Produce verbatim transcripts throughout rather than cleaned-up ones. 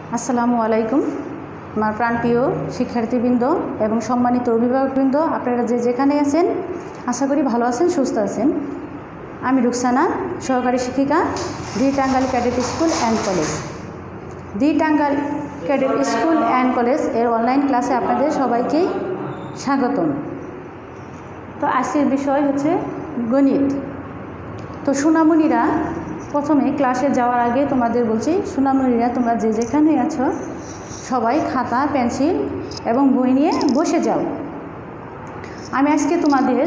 আসসালামু আলাইকুম আমার প্রাণপ্রিয় শিক্ষার্থীবৃন্দ এবং সম্মানিত অভিভাবকবৃন্দ, আপনারা যে যেখানে আছেন আশা করি ভালো আছেন, সুস্থ আছেন। আমি রুকসানা, সহকারী শিক্ষিকা, the Tangail cadet school and college. The Tangail cadet school and college এর অনলাইন ক্লাসে আপনাদের সবাইকেই স্বাগতম। তো আজকের বিষয় হচ্ছে গণিত। তো সোনামণিরা, প্রথমে ক্লাসে যাওয়ার আগে তোমাদের বলছি, সোনামণিরা তোমরা যে যেখানে আছো সবাই খাতা, পেন্সিল এবং বই নিয়ে বসে যাও। আমি আজকে তোমাদের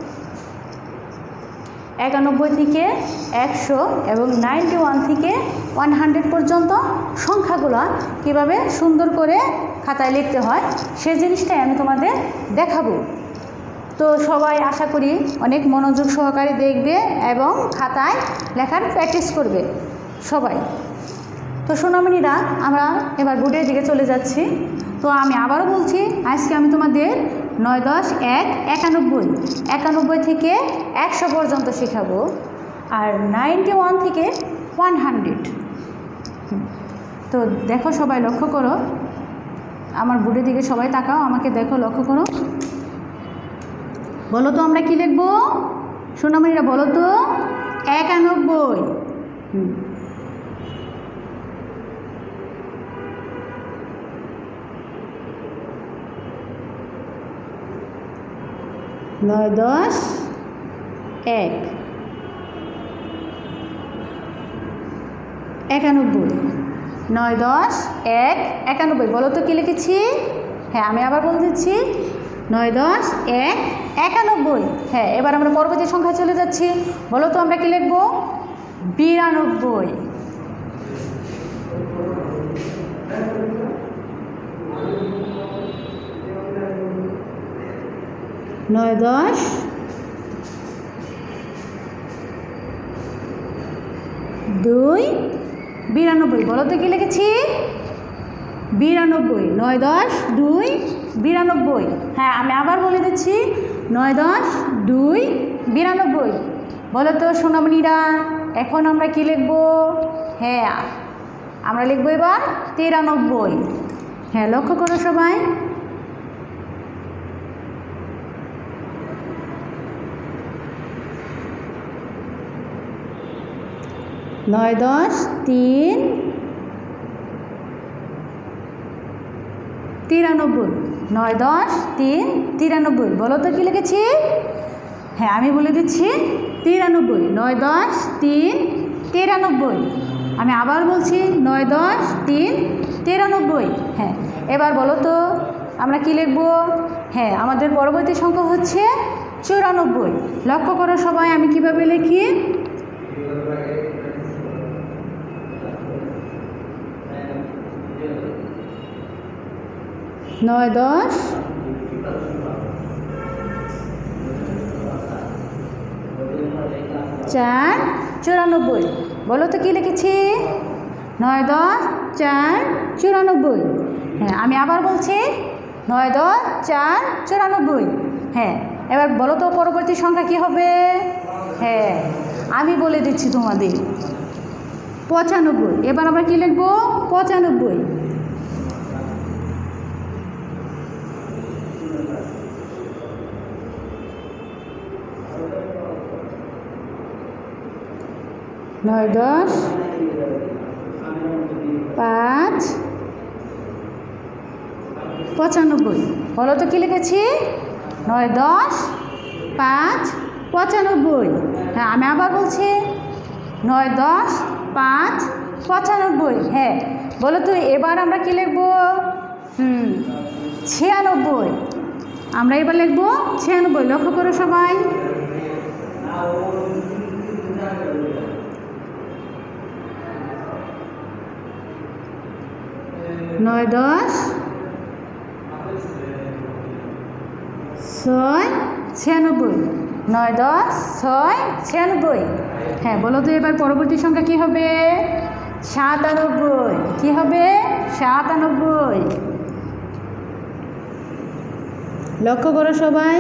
একানব্বই থেকে একশো এবং নাইনটি ওয়ান থেকে ওয়ান হান্ড্রেড পর্যন্ত সংখ্যাগুলো কীভাবে সুন্দর করে খাতায় লিখতে হয় সে জিনিসটাই আমি তোমাদের দেখাবো। তো সবাই আশা করি অনেক মনোযোগ সহকারে দেখবে এবং খাতায় লেখার প্র্যাকটিস করবে সবাই। তো সোনামণিরা, আমরা এবার বোর্ডের দিকে চলে যাচ্ছি। তো আমি আবারও বলছি, আজকে আমি তোমাদের নয় দশ এক একানব্বই একানব্বই থেকে একশো পর্যন্ত শেখাবো, আর নাইনটি ওয়ান থেকে ওয়ান হান্ড্রেড। তো দেখো, সবাই লক্ষ্য করো, আমার বোর্ডের দিকে সবাই তাকাও, আমাকে দেখো, লক্ষ্য করো। বলো তো আমরা কি লিখবো? সোনামণিরা বলো তো, একানব্বই। নয় দশ এক একানব্বই নয় দশ এক একানব্বই। বলো তো কি লিখেছি? হ্যাঁ, আমি আবার বলে দিচ্ছি, নয় দশ এক একানব্বই। হ্যাঁ, এবার আমরা পরবর্তী সংখ্যায় চলে যাচ্ছি। বলো তো আমরা কি লিখব? বিরানব্বই। নয় দশ দুই বিরানব্বই। বলো তো কি লিখেছি? বিরানব্বই। নয় দশ দুই বিরানব্বই। হ্যাঁ, আমি আবার বলে দিচ্ছি, নয় দশ দুই বিরানব্বই। বলো তো সোনামণিরা, এখন আমরা কি লিখব? হ্যাঁ, আমরা লিখব এবার তিরানব্বই। হ্যাঁ, লক্ষ্য করো সবাই। নয় দশ তিন তিরানব্বই। নয় দশ তিন তিরানব্বই। বলো তো কি লিখেছি? হ্যাঁ, আমি বলে দিচ্ছি, তিরানব্বই। নয় দশ তিন তিরানব্বই। আমি আবার বলছি, নয় দশ তিন তিরানব্বই। হ্যাঁ, এবার বলো তো আমরা কি লিখব? হ্যাঁ, আমাদের পরবর্তী সংখ্যা হচ্ছে চুরানব্বই। লক্ষ্য করো সবাই, আমি কিভাবে লিখি। নয় দশ চার চুরানব্বই। বলো তো কি লিখেছি? নয় দশ চার চুরানব্বই। হ্যাঁ, আমি আবার বলছি, নয় দশ চার চুরানব্বই। হ্যাঁ, এবার বলো তো পরবর্তী সংখ্যা কি হবে? হ্যাঁ, আমি বলে দিচ্ছি তোমাদের, পঁচানব্বই। এবার আমরা কি লিখব? পঁচানব্বই। নয় দশ পাঁচ পঁচানব্বই। বলো তো কি লিখেছি? নয় দশ পাঁচ পঁচানব্বই। হ্যাঁ, আমি আবার বলছি, নয় দশ পাঁচ পঁচানব্বই। হ্যাঁ, বলো তো এবার আমরা কি লিখব? হুম ছিয়ানব্বই। আমরা এবার লিখব ছিয়ানব্বই। লক্ষ্য করো সবাই। নয় দশ ছয় ছিয়ানব্বই। নয় দশ ছয় ছিয়ানব্বই। হ্যাঁ, বলো তো এবার পরবর্তী সংখ্যা কি হবে? সাতানব্বই। কি হবে? সাতানব্বই। লক্ষ্য করো সবাই।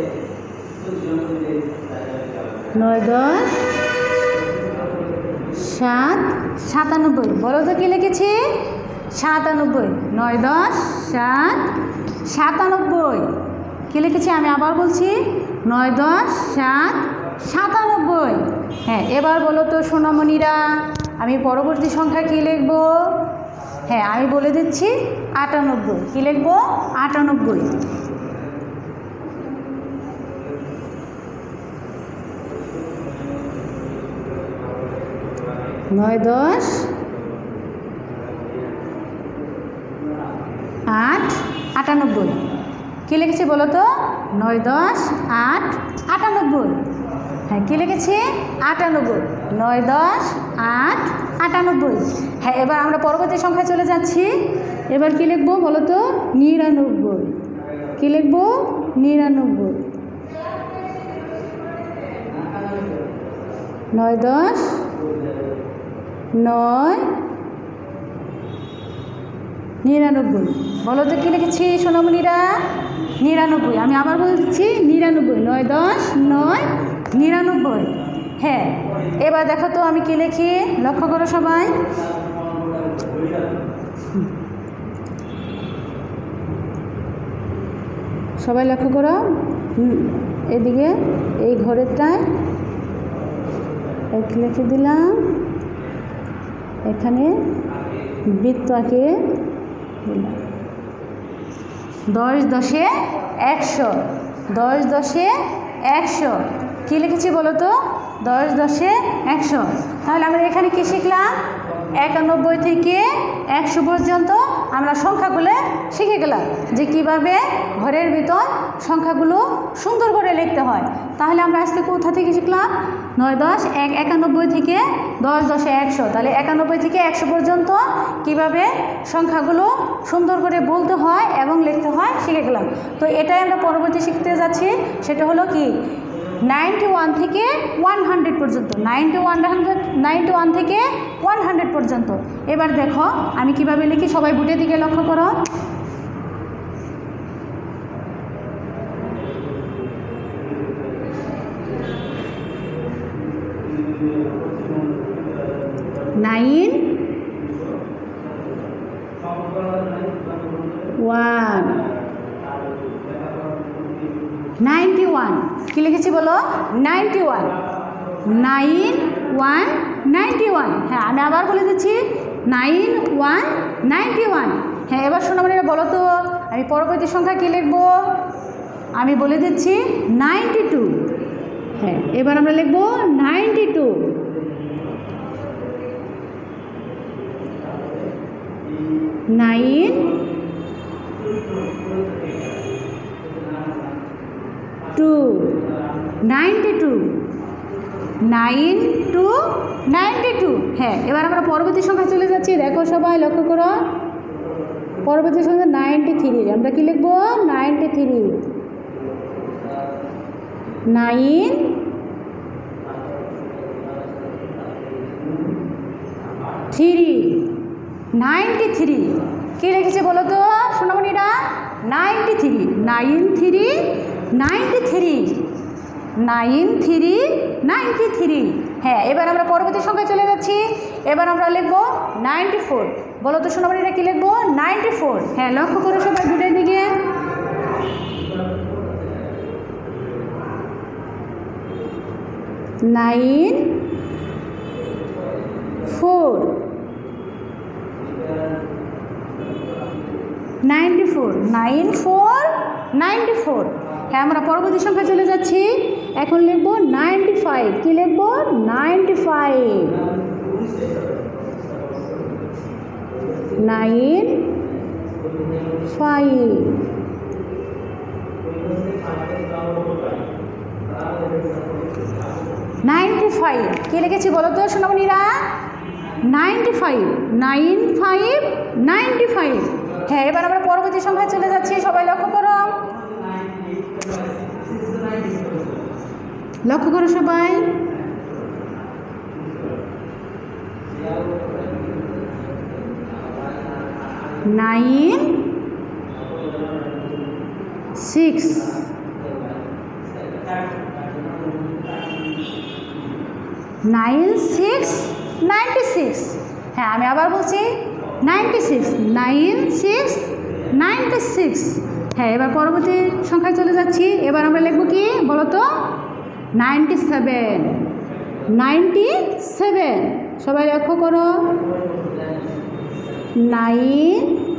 নয় দশ সাত সাতানব্বই। বলো তো কী লিখেছি? সাতানব্বই। নয় দশ সাত সাতানব্বই। কী লিখেছি আমি আবার বলছি, নয় দশ সাত সাতানব্বই। হ্যাঁ, এবার বলো তো সোনামণিরা, আমি পরবর্তী সংখ্যা কী লিখব? হ্যাঁ, আমি বলে দিচ্ছি আটানব্বই। কী লিখব? আটানব্বই। নয় দশ আট আটানব্বই। কী লিখেছি বলো তো? নয় দশ আট আটানব্বই। হ্যাঁ, কী লিখেছি? আটানব্বই। নয় দশ আট আটানব্বই। হ্যাঁ, এবার আমরা পরবর্তী সংখ্যায় চলে যাচ্ছি। এবার কী লিখবো বলো তো? নিরানব্বই। কী লিখবো? নিরানব্বই। নয় দশ নয় নিরানব্বই। বলো তো কী লিখেছি সোনামণিরা? নিরানব্বই। আমি আবার বলে দিচ্ছি নিরানব্বই। নয় দশ নয় নিরানব্বই। হ্যাঁ, এবার দেখো তো আমি কী লিখি, লক্ষ্য করো সবাই। সবাই লক্ষ্য করো, এদিকে এই ঘরেরটায় এক লিখে দিলাম, এখানে বৃত্ত আঁকে দিলাম। দশ দশে একশো। দশ দশে একশো। কী লিখেছি বলো তো? দশ দশে একশো। তাহলে আমরা এখানে কী শিখলাম? একানব্বই থেকে একশো পর্যন্ত আমরা সংখ্যাগুলো শিখে গেলাম যে কিভাবে ঘরের ভিতর সংখ্যাগুলো সুন্দর করে লিখতে হয়। তাহলে আমরা আজকে কোথা থেকে শিখলাম? নয় দশ এক একানব্বই থেকে দশ দশে একশো। তাহলে একানব্বই থেকে একশো পর্যন্ত কিভাবে সংখ্যাগুলো সুন্দর করে বলতে হয় এবং লিখতে হয় শিখে গেলাম। তো এটাই আমরা পরবর্তী শিখতে যাচ্ছি, সেটা হলো কি নাইনটি ওয়ান থেকে ওয়ান হান্ড্রেড পর্যন্ত। Ninety one hundred ninety one থেকে ওয়ান হান্ড্রেড পর্যন্ত। এবার দেখো আমি কিভাবে লিখি, সবাই বুটের দিকে লক্ষ্য করো। Nine one ninety one. কী লিখেছি বলো? Ninety one. Nine one ninety one. হ্যাঁ, আমি আবার বলে দিচ্ছি নাইন ওয়ান নাইনটি ওয়ান। হ্যাঁ, এবার সোনামণিরা বলো তো আমি পরবর্তী সংখ্যা কী লিখব? আমি বলে দিচ্ছি নাইনটি টু। হ্যাঁ, এবার আমরা লিখব ninety two. Nine two ninety two. Nine two ninety two. হ্যাঁ, এবার আমরা পরবর্তী সংখ্যা চলে যাচ্ছি। দেখো সবাই লক্ষ্য করো, পরবর্তী সংখ্যা নাইনটি থ্রি। আমরা কি লিখব? Ninety three. Nine three ninety three. কী লিখেছে বলো তো সোনামণিরা? Ninety three. Nine three ninety three. Nine three ninety three. হ্যাঁ, এবার আমরা পরবর্তী সংখ্যায় চলে যাচ্ছি। এবার আমরা লিখবো নাইনটি ফোর। বলো তো সোনামণিরা কী লিখবো? Ninety four. হ্যাঁ, লক্ষ্য করো সবাই দুটোর দিকে। Nine four ninety four. Nine four ninety four. হ্যাঁ, আমরা পরবর্তী সংখ্যায় চলে যাচ্ছি। এখন লিখবো নাইনটি ফাইভ। কী লিখবো? Ninety five. Nine five. Ninety five. কী লিখেছি বলো তো সোনামণিরা? Ninety five. Nine five ninety five. হ্যাঁ, এবার আমরা পরবর্তী সংখ্যায় চলে যাচ্ছি। সবাই লক্ষ্য করো, লক্ষ্য করো সবাই। Nine six. Nine six ninety six. হ্যাঁ আমি আবার বলছি ninety six, nine six ninety six. হ্যাঁ এবার পরবর্তী সংখ্যায় চলে যাচ্ছি। এবার আমরা লিখব কি বলো তো? Ninety seven, ninety seven. সবাই লক্ষ্য করো, নাইন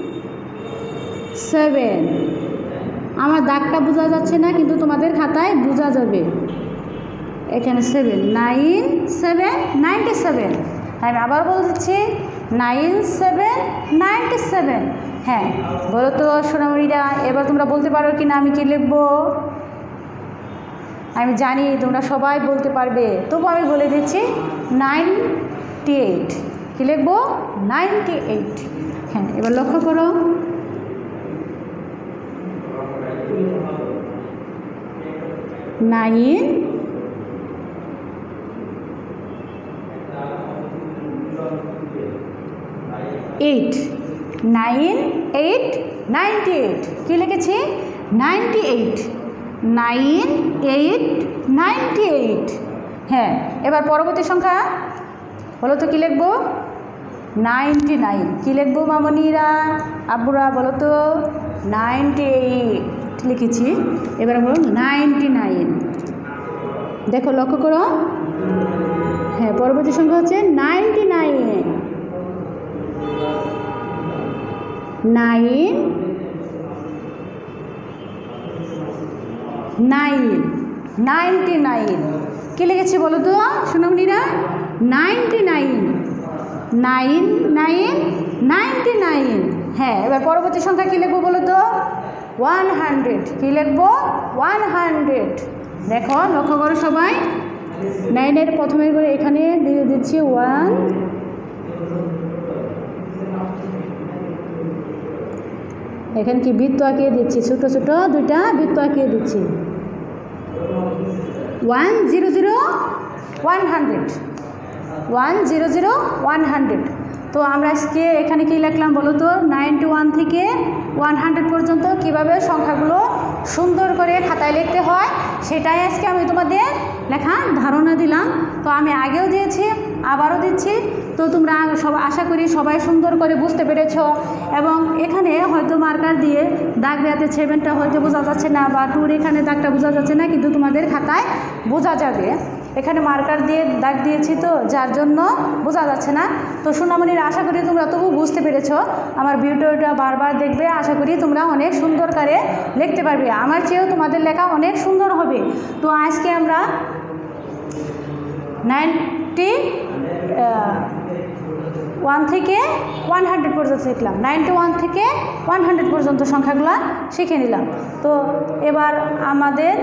সেভেন। আমার দাগটা বোঝা যাচ্ছে না, কিন্তু তোমাদের খাতায় বোঝা যাবে। এখানে seven, nine seven ninety seven. আমি আবার বলছি নাইন সেভেন নাইনটি সেভেন। হ্যাঁ বলো তো সোনামণিরা, এবার তোমরা বলতে পারো কি না আমি কি লিখবো? আমি জানি তোমরা সবাই বলতে পারবে, তবু আমি বলে দিচ্ছি নাইনটি এইট। কী লিখবো? Ninety eight. হ্যাঁ এবার লক্ষ্য করো, nine eight, nine eight ninety eight. কী লিখেছি? Ninety eight, nine eight ninety eight. হ্যাঁ এবার পরবর্তী সংখ্যা বলো তো কী লিখবো? Ninety nine. কী লিখবো মামনিরা, আব্বুরা বলো তো? নাইনটি এইট লিখেছি। এবার বলো নাইনটি নাইন। দেখো লক্ষ্য করো, হ্যাঁ পরবর্তী সংখ্যা হচ্ছে ninety nine, nine nine ninety nine. কী লিখেছি বলো তো সোনামণিরা? Ninety nine, nine nine ninety nine. হ্যাঁ এবার পরবর্তী সংখ্যা কী লিখবো বলো তো? One hundred. কী লিখবো? One hundred. দেখো লক্ষ্য করো সবাই, নাইনের প্রথমে করে এখানে দিয়ে দিচ্ছি ওয়ান, এখানে কি বৃত্ত আঁকিয়ে দিচ্ছি, ছোটো ছোটো দুইটা বৃত্ত আঁকিয়ে দিচ্ছি। One zero zero one hundred, one zero zero one hundred. তো আমরা আজকে এখানে কি লিখলাম বলো তো? নাইনটি ওয়ান থেকে ওয়ান হান্ড্রেড পর্যন্ত কীভাবে সংখ্যাগুলো সুন্দর করে খাতায় লিখতে হয় সেটাই আজকে আমি তোমাদের লেখা ধারণা দিলাম। তো আমি আগেও দিয়েছি, আবারও দিচ্ছি। তো তোমরা সবাই আশা করি সবাই সুন্দর করে বুঝতে পেরেছ। এবং এখানে হয়তো মার্কার দিয়ে দাগ দেওয়াতে সেভেনটা হয়তো বোঝা যাচ্ছে না, বা টুর এখানে দাগটা বোঝা যাচ্ছে না, কিন্তু তোমাদের খাতায় বোঝা যাবে। এখানে মার্কার দিয়ে দাগ দিয়েছি তো যার জন্য বোঝা যাচ্ছে না। তো সোনামণিরা আশা করি তোমরা তবু বুঝতে পেরেছ। আমার ভিডিওটা বারবার দেখবে, আশা করি তোমরা অনেক সুন্দর করে লিখতে পারবে। আমার চেয়েও তোমাদের লেখা অনেক সুন্দর হবে। তো আজকে আমরা নাইনটি ওয়ান থেকে ওয়ান হান্ড্রেড পর্যন্ত শিখলাম, নাইনটি ওয়ান থেকে ওয়ান হান্ড্রেড পর্যন্ত সংখ্যাগুলো শিখে নিলাম। তো এবার আমাদের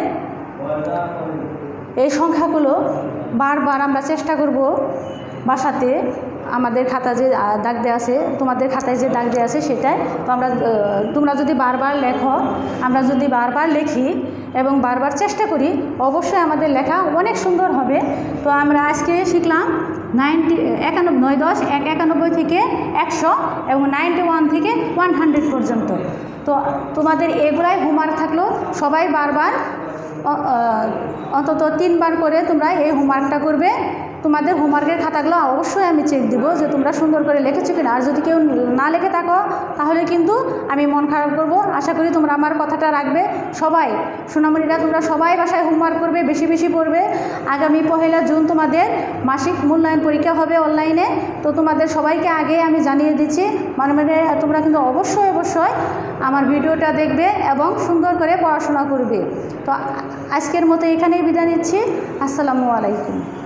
এই সংখ্যাগুলো বারবার আমরা চেষ্টা করব বাসাতে। আমাদের খাতা যে দাগ দেওয়া আছে, তোমাদের খাতায় যে দাগ দেওয়া আছে সেটাই তো আমরা, তোমরা যদি বারবার লেখো, আমরা যদি বারবার লিখি এবং বারবার চেষ্টা করি, অবশ্যই আমাদের লেখা অনেক সুন্দর হবে। তো আমরা আজকে শিখলাম নাইনটি একানব্বই নয় দশ এক একানব্বই থেকে একশো এবং নাইনটি ওয়ান থেকে ওয়ান হান্ড্রেড পর্যন্ত। তো তোমাদের এগুলাই হোমওয়ার্ক থাকলো, সবাই বারবার অন্তত তিনবার করে তোমরা এই হোমওয়ার্কটা করবে। তোমাদের হোমওয়ার্কের খাতাগুলো অবশ্যই আমি চেক দিব যে তোমরা সুন্দর করে লিখেছো কিনা। আর যদি কেউ না লিখে থাকো তাহলে কিন্তু আমি মন খারাপ করব। আশা করি তোমরা আমার কথাটা রাখবে। সবাই সোনামণিরা তোমরা সবাই বাসায় হোমওয়ার্ক করবে, বেশি বেশি পড়বে। আগামী পহেলা জুন তোমাদের মাসিক মূল্যায়ন পরীক্ষা হবে অনলাইনে। তো তোমাদের সবাইকে আগে আমি জানিয়ে দিচ্ছি, মানে মানে তোমরা কিন্তু অবশ্যই অবশ্যই আমার ভিডিওটা দেখবে এবং সুন্দর করে পড়াশোনা করবে। তো আজকের মতো এখানেই বিদায় নিচ্ছি। আসসালামু আলাইকুম।